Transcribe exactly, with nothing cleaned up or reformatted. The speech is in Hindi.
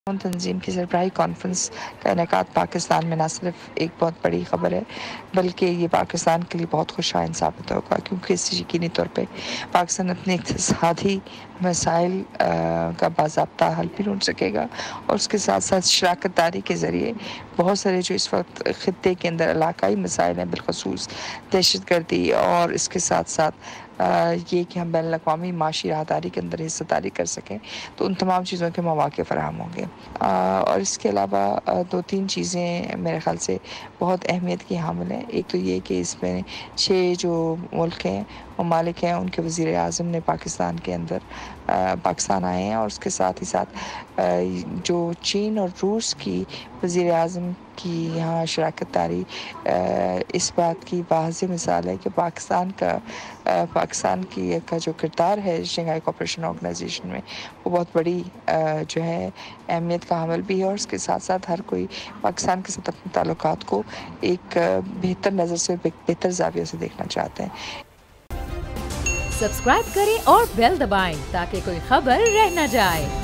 तंजीम की सरबराही कॉन्फ्रेंस का इनेकाद पाकिस्तान में न सिर्फ एक बहुत बड़ी खबर है, बल्कि ये पाकिस्तान के लिए बहुत खुशआइन साबित होगा, क्योंकि इससे यकीनी तौर पे पाकिस्तान अपने इक़्तिसादी मसाइल का बाज़ाब्ता हल भी ढूँढ सकेगा और उसके साथ साथ शराकत दारी के ज़रिए बहुत सारे जो इस वक्त ख़ित्ते के अंदर इलाकाई मसाइल हैं, बिलख़ुसूस दहशत गर्दी और इसके साथ साथ ये कि हम बैनुल-अक़वामी माशी राहदारी के अंदर हिस्सेदारी कर सकें, तो उन तमाम चीज़ों के मौक़े फ़राहम होंगे। और इसके अलावा दो तीन चीज़ें मेरे ख़्याल से बहुत अहमियत की हामिल हैं। एक तो ये कि इसमें छः जो मुल्क हैं, ममालिक हैं, उनके वज़ीर-ए-आज़म ने पाकिस्तान के अंदर पाकिस्तान आए हैं और उसके साथ ही साथ जो चीन और रूस की वज़ीर-ए-आज़म की यहाँ शराकत दारी इस बात की वाज़ेह मिसाल है कि पाकिस्तान का पाकिस्तान की का जो किरदार है शंघाई कोऑपरेशन ऑर्गेनाइजेशन में, वो बहुत बड़ी जो है अहमियत का हामिल भी है और उसके साथ साथ हर कोई पाकिस्तान के साथ अपने ताल्लुकात को एक बेहतर नज़र से, बेहतर ज़ाविये से देखना चाहते हैं। सब्सक्राइब करें और बेल दबाएं ताकि कोई खबर रह न जाए।